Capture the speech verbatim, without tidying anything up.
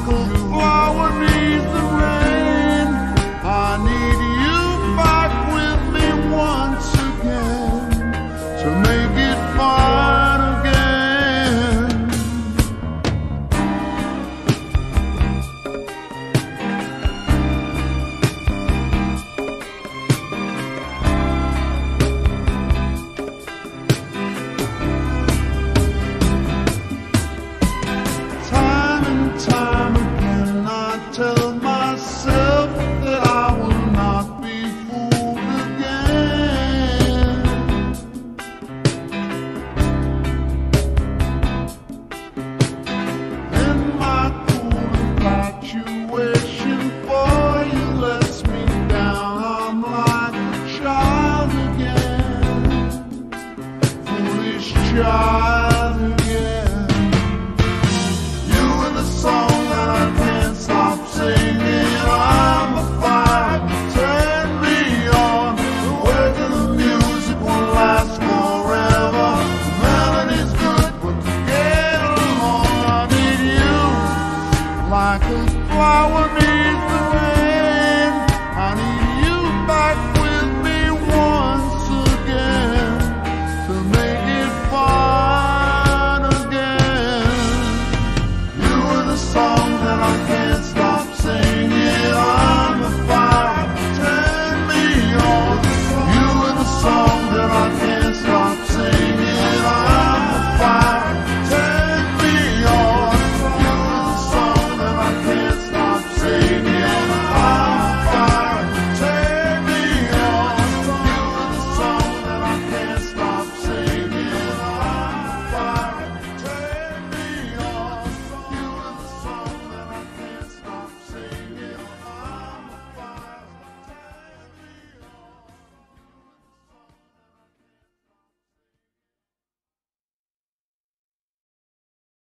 like a flower needs the rain. I need you back with me once again to make it fine again. Time and time again I tell myself that I will not be fooled again. And my cool infatuation for you lets me down. I'm like a child again, foolish child again. You and the song that I can't stop singing. I'm a fire, turn me on. The words of the music won't last forever. The melody's good, but to get along I need you like a flower needs